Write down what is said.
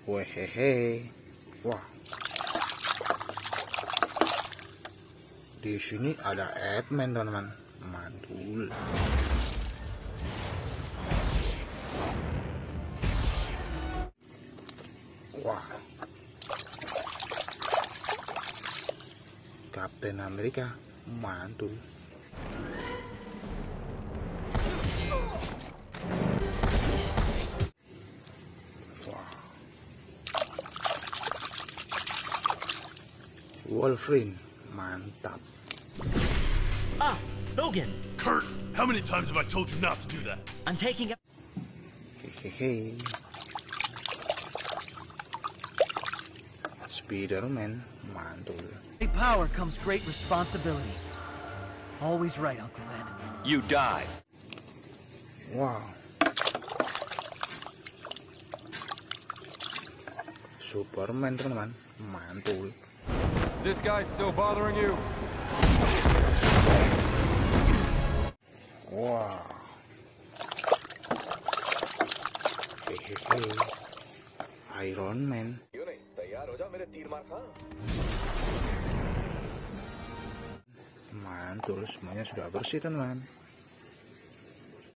Wehehe. Wah. Di sini ada Ironman, teman-teman. Mantul. Wah. Kapten Amerika, mantul. Wolverine, mantap. Ah, Logan. Kurt, how many times have I told you not to do that? I'm taking a... Hehehe. Spiderman, mantul. Great power comes great responsibility. Always right, Uncle Ben. You die. Wow. Superman, teman-teman, mantul. Is this guy still bothering you? Wow. Hehehe. Ironman. Mantul, semuanya sudah bersih, teman-teman.